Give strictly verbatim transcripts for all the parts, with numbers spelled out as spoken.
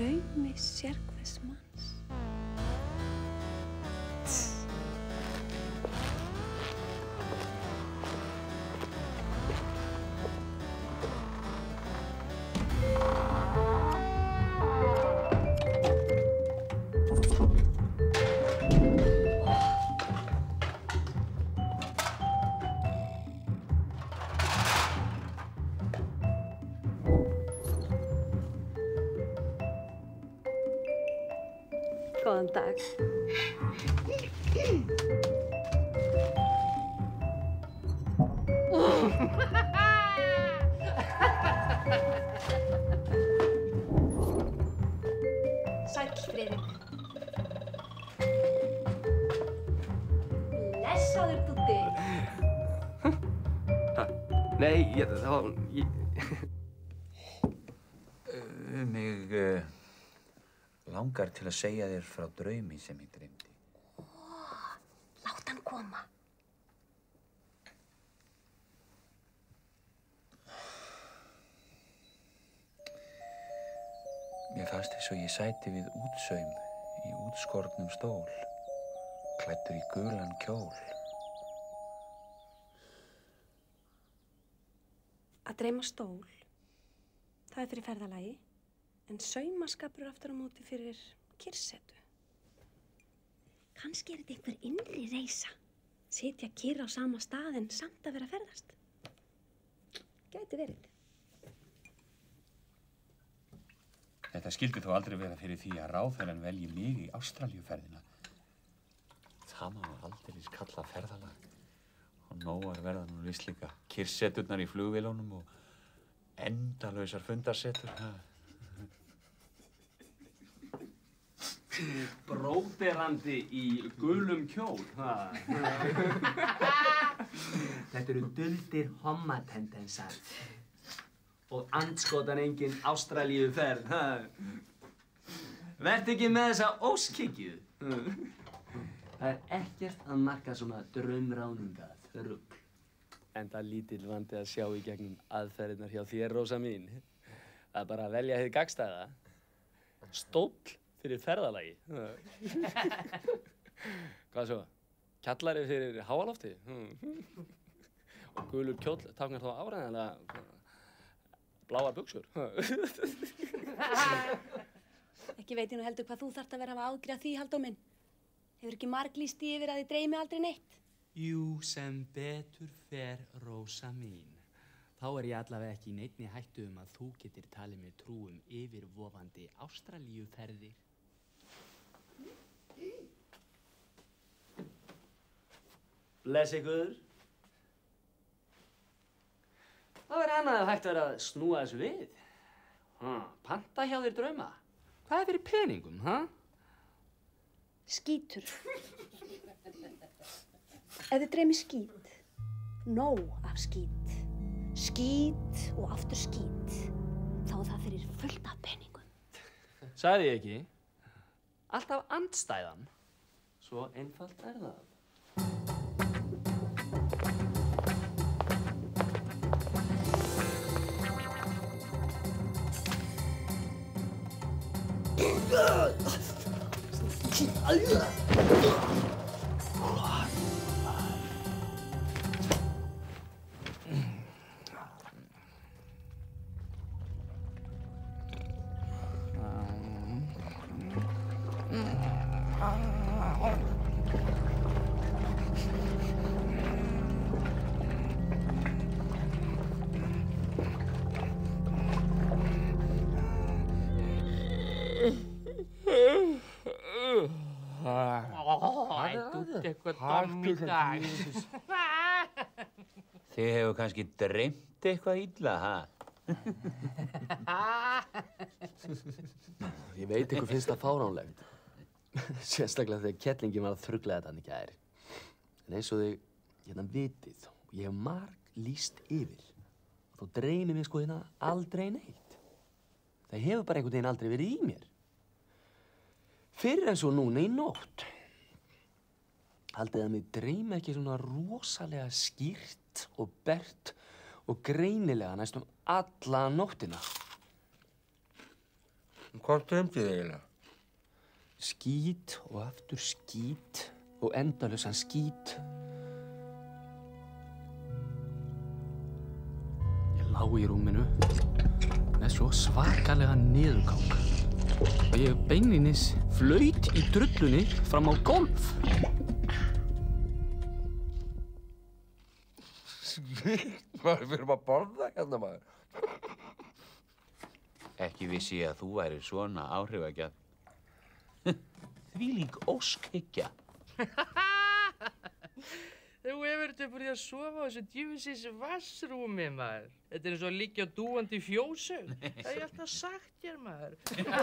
draumi sérhvers manns. Góðan dag. Sæll, Friðrik. Blessaður, Dúddi. Nei, ég, það var... Ég... Uh, mig uh, langar til að segja þér frá draumi sem ég dreymdi. Ó, lát hann koma. Mér fannst eins og ég sæti við útsaum í útskornum stól, klæddur í gulan kjól. Að dreyma stól, það er fyrir ferðalagi, en saumaskapur aftur á móti fyrir kyrrsetu. Kannski er þetta einhver innri reisa. Sitja kyrr á sama stað en samt að vera að ferðast. Gæti verið. Þetta skyldi þó aldrei vera fyrir því að ráðherrann velji mig í Ástralíuferðina. Það má aldeilis kalla ferðalag. Og nógar verða nú víst líka kyrrseturnar í flugvélunum og endalausar fundarsetur. Bróderandi í gulum kjól, ha? Þetta eru duldir hommatendensar. Og andskotan engin Ástralíuferð, ha? Vertu ekki með þessa óskhyggju. Það er ekkert að marka svona draumránungað rugl. Enda lítill vandi að sjá í gegnum aðferðirnar hjá þér, Rósa mín. Það er bara að velja hið gagnstæða. Stóll fyrir ferðalagi. Hvað svo? Kjallari fyrir háalofti? Og gulur kjóll táknar þá áreiðanlega bláar buxur. Ekki veit ég nú heldur hvað þú þarft að vera að ágríða því, Halldór minn. Hefur ekki marglýst yfir að þið dreymi aldrei neitt? Jú, sem betur fer, Rósa mín. Þá er ég allavega ekki í neinni hættu um að þú getur talið mér trú um yfirvofandi Ástralíuferðir. Bless ykkur. Það verður annað að hægt vera að snúa þessu við. Ha, panta hjá þér drauma. Hvað er fyrir peningum, ha? Skítur. Ef þið dreymi skít, nóg af skít, skít og aftur skít, þá er það fyrir fullt af peningum. Sagði ég ekki? Alltaf andstæðan. Svo einfalt er það. Þið hefur kannski dreymt eitthvað illa, ha? Ég veit ykkur finnst það fáránlegt. Sérstaklega þegar kettlingin var að þrugla þetta hann í gær. En eins og þið hérna vitið, og ég hef marg lýst yfir, þá dreymir mig sko hérna aldrei neitt. Það hefur bara einhvern veginn aldrei verið í mér. Fyrr en svo núna í nótt. Haldið að mig dreymi ekki svona rosalega skýrt og bert og greinilega næstum alla nóttina. Hvað dreymdi þig eiginlega? Skít og aftur skít og endalausan skít. Ég lá í rúminu með svo svakalega niðurgang og ég beinlínis flaut í drullunni fram á gólf. Maður, við erum að borða hérna, maður. Ekki vissi ég að þú væri svona áhrifagjafn. Þvílík óskhyggja. Þú hefur þetta búið að sofa á þessu djöfisins vassrúmi, maður. Þetta er eins og að liggja á dúandi fjósu. Það hef ég alltaf sagt þér, maður.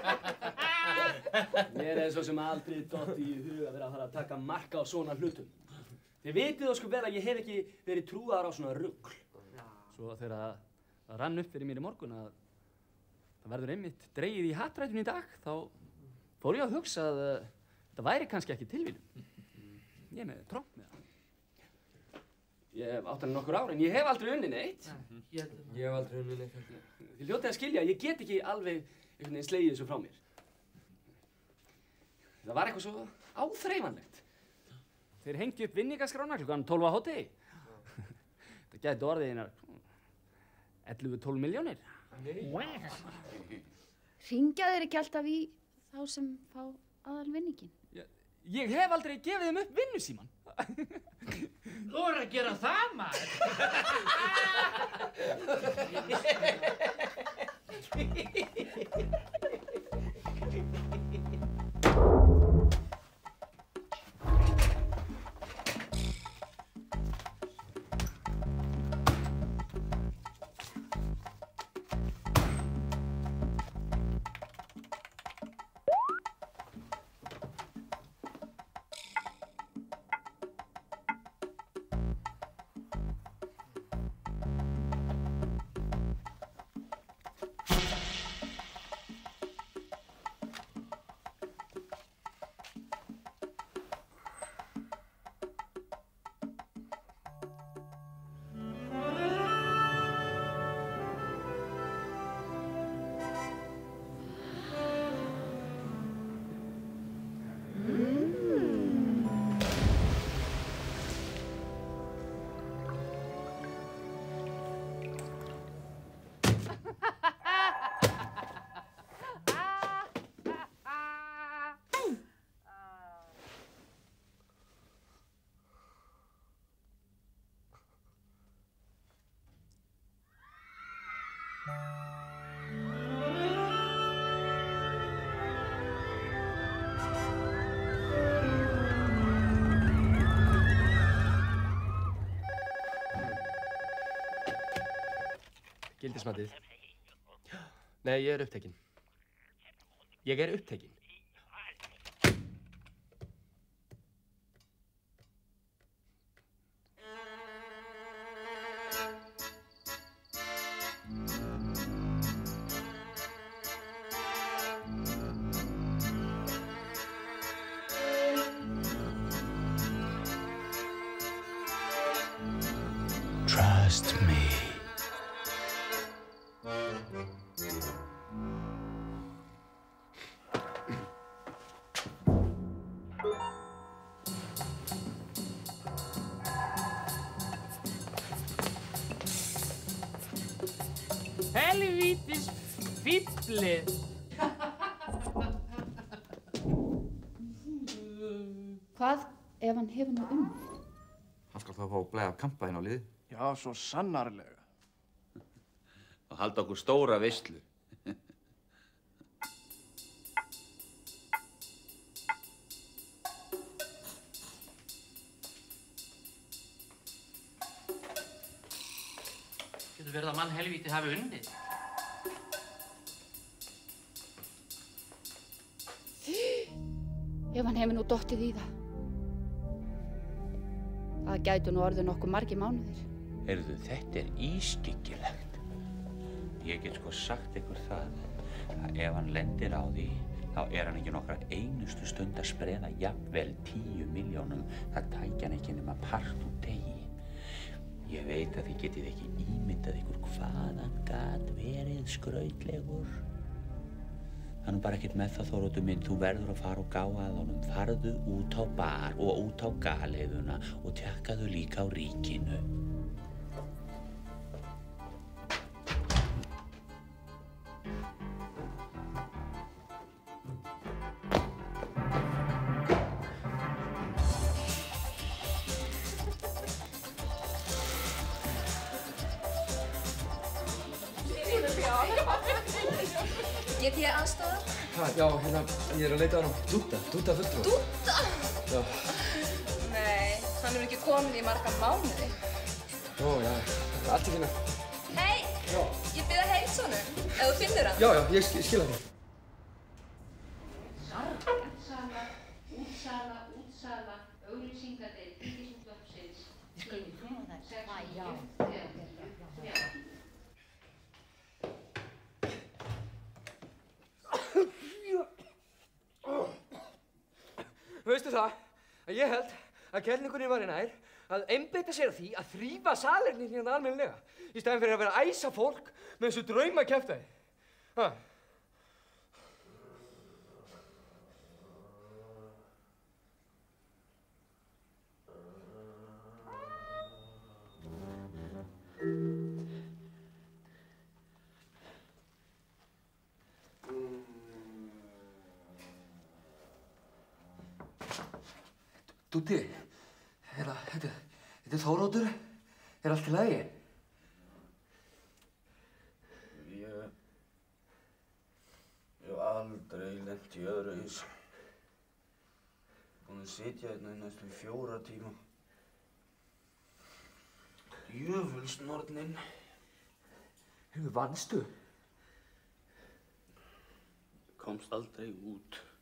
Mér er svo sem aldrei dottið í hug að vera að fara að taka marka á svona hlutum. Þið vitið ósköp vel að ég hef ekki verið trúaður á svona rugl. Svo þegar það rann upp fyrir mér í morgun að það verður einmitt dregið í hattrætun í dag, þá fór ég að hugsa að uh, þetta væri kannski ekki tilviljun. Ég er með tromp með það. Ég hef átt hann nokkur ár en ég hef aldrei unnið neitt. Ég hef aldrei unnið neitt. Þið hljótið að skilja, ég get ekki alveg einhvern veginn slegið þessu frá mér. Það var eitthvað svo áþreifanlegt. Þeir hengdu upp vinningaskrána klukkan tólf á hádegi. Það gæti orðið einar ellefu til tólf milljónir. Hringja þeir ekki alltaf í þá sem fá aðalvinninginn? Ég hef aldrei gefið þeim upp vinnusímann. Þú er að gera það, maður. Gildismatið. Nei, ég er upptekinn. Ég er upptekinn. Trust me. Helvítis fíflið. Hvað ef hann hefur nú unnið? Hann skal þá fá blæða kampa inn á liði. Já, svo sannarlega. Og halda okkur stóra veislu. Getur verið að mann helvíti hafi unnið. Ef hann hefur nú dottið í það. Það gætu nú orðið nokkuð margir mánuðir. Heyrðu, þetta er ískyggilegt. Ég get sko sagt ykkur það að ef hann lendir á því, þá er hann ekki nokkra einustu stund að spreða jafnvel tíu milljónum. Það tækja hann ekki nema part úr degi. Ég veit að þið getið ekki ímyndað ykkur hvað hann gat verið skrautlegur. Það er nú bara ekkert með það, Þóroddur minn. Þú verður að fara og gá að honum. Farðu út á bar og út á galeiðuna og tjekkaðu líka á ríkinu. Get ég aðstoða? Ha, já, hérna, ég er að leita á hann. Dúdda, Dúdda fulltrúa. Dúdda? Já. Nei, hann hefur ekki komið í marga mánuði. Ó, já, allt í fína. Hei, Já. ég bið að heilsa honum, ef þú finnur hann. Já, já, ég skil, skil hann. Útsala, útsala, útsala, auglýsingadeild Ríkisútvarpsins. Já. Veistu það, að ég held að kellingurinn var í nær að einbeita sér að því að þrífa salernið hérna almennilega í stæðan fyrir að vera að æsa fólk með þessu draumakjaftaði. Ha? Dúddi, þetta, þetta, þetta er Þóroddur. Er allt í lagi? Ég... Ég hef aldrei lent í öðru eins. Búin að sitja hérna í næstum fjóra tíma. Djöfulsnorninn. Hefur vannstu? Komst aldrei út.